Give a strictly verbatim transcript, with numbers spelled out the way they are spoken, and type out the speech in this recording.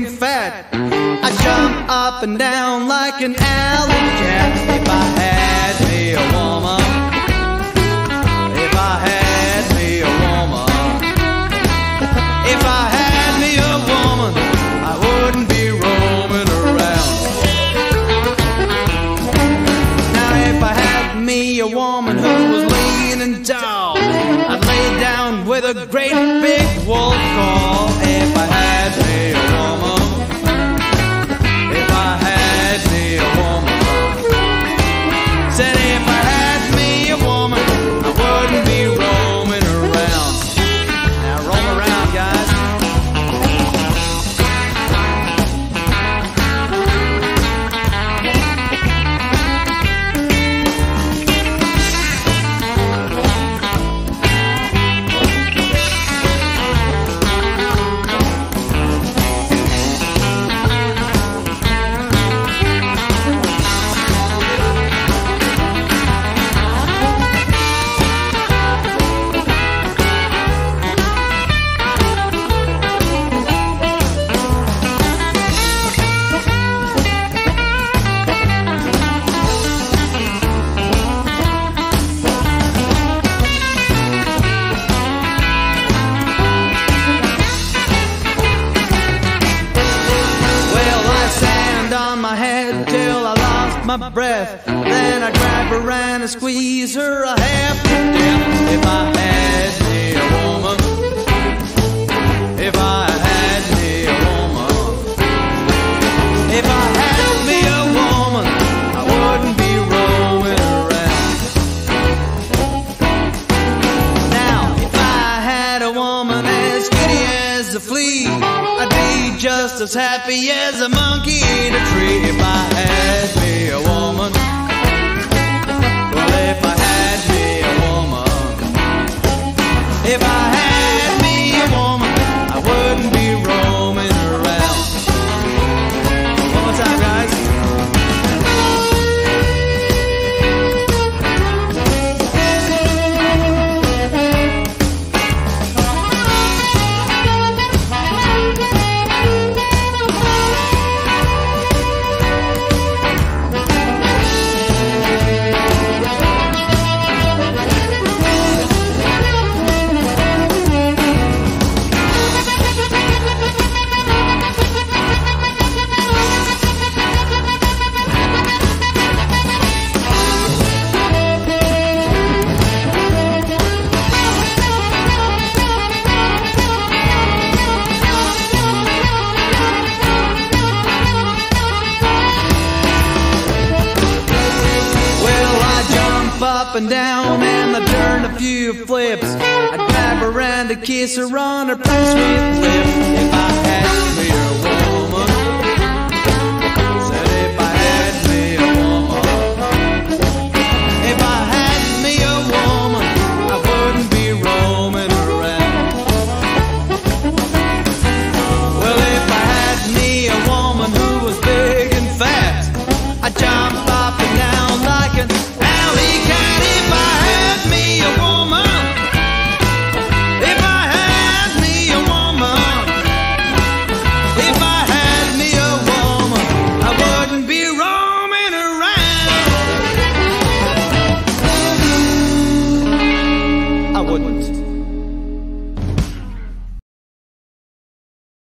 and fat. I jump up and down like an alley cat. If I had me a woman, if I had me a woman, if I had me a woman, I wouldn't be roaming around. Now if I had me a woman who was lean and tall, I'd lay down with a great big wolf call. If I had me a woman, if I had me a woman, said if I had me a woman, I wouldn't be roaming around. Now roam around, guys. My breath, then I grab her and I squeeze her a half to death. If I had me a woman, if I had me a woman, if I had me a woman, I wouldn't be roaming around. Now, if I had a woman as giddy as a flea, I'd be just as happy as a monkey in a tree. If I had me a woman, well, if I had me a woman, if I had me a woman, I wouldn't be roaming around. One more time, guys. Up and down and I turn a few flips. I'd grab her and I'd kiss her on her pretty sweet lips. If I had me a woman, said if I had me a woman, if I had me a woman, I wouldn't be roaming around. Well, if I had me a woman who was big and fat, I'd jump up and down like an alley cat. If I had me a woman, if I had me a woman, if I had me a woman, I wouldn't be roaming around. I wouldn't.